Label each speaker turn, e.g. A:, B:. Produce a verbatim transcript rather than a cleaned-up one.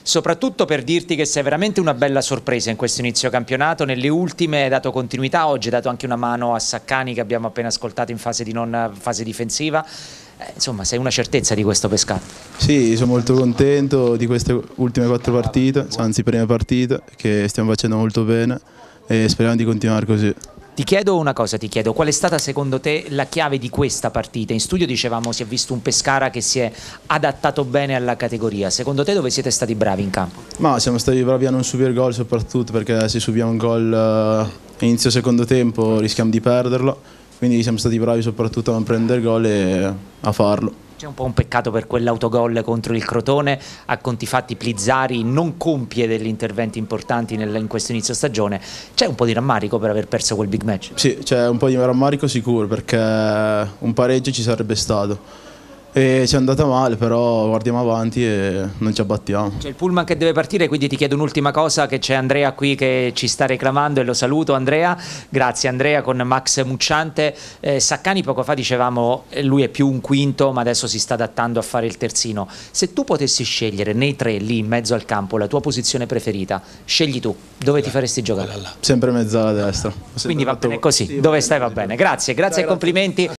A: soprattutto per dirti che sei veramente una bella sorpresa in questo inizio campionato. Nelle ultime hai dato continuità, oggi hai dato anche una mano a Saccani che abbiamo appena ascoltato in fase, di non, fase difensiva. Eh, insomma, sei una certezza di questo Pescara.
B: Sì, sono molto contento di queste ultime quattro partite, anzi prime partite, che stiamo facendo molto bene e speriamo di continuare così.
A: Ti chiedo una cosa, ti chiedo, qual è stata secondo te la chiave di questa partita? In studio dicevamo si è visto un Pescara che si è adattato bene alla categoria, secondo te dove siete stati bravi in campo?
B: Ma siamo stati bravi a non subire gol soprattutto, perché se subiamo un gol uh, inizio secondo tempo rischiamo di perderlo, quindi siamo stati bravi soprattutto a non prendere gol e a farlo.
A: C'è un po' un peccato per quell'autogol contro il Crotone, a conti fatti Plizzari non compie degli interventi importanti nel, in questo inizio stagione. C'è un po' di rammarico per aver perso quel big match?
B: Sì, c'è un po' di rammarico sicuro, perché un pareggio ci sarebbe stato. E ci è andata male, però guardiamo avanti e non ci abbattiamo.
A: C'è il pullman che deve partire, quindi ti chiedo un'ultima cosa, che c'è Andrea qui che ci sta reclamando e lo saluto. Andrea, grazie Andrea, con Max Mucciante. eh, Saccani poco fa dicevamo lui è più un quinto ma adesso si sta adattando a fare il terzino. Se tu potessi scegliere nei tre lì in mezzo al campo la tua posizione preferita, scegli tu, dove ti faresti giocare?
B: Sempre mezzala destra.
A: Quindi va bene così, dove stai va bene. Grazie, grazie e complimenti.